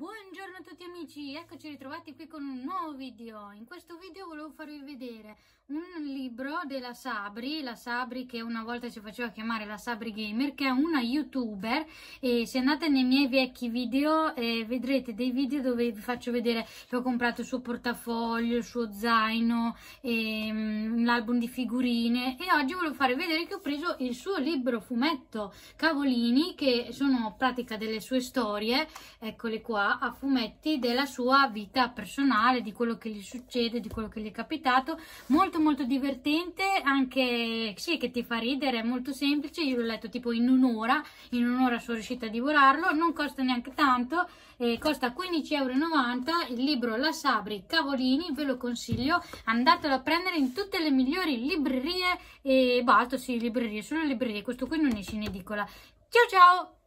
Buongiorno a tutti amici, eccoci ritrovati qui con un nuovo video. In questo video volevo farvi vedere un libro della Sabri, la Sabri che una volta si faceva chiamare la Sabri Gamer, che è una youtuber, e se andate nei miei vecchi video vedrete dei video dove vi faccio vedere che ho comprato il suo portafoglio, il suo zaino, l'album di figurine, e oggi volevo farvi vedere che ho preso il suo libro fumetto Cavolini, che sono pratica delle sue storie, eccole qua, a fumetti della sua vita personale, di quello che gli succede, di quello che gli è capitato. Molto divertente, anche sì, che ti fa ridere, è molto semplice. Io l'ho letto tipo in un'ora sono riuscita a divorarlo, non costa neanche tanto, costa 15,90 €. Il libro La Sabri Cavolini, ve lo consiglio, andatelo a prendere in tutte le migliori librerie, e basta, sì, librerie, solo librerie, questo qui non esce in edicola. Ciao ciao!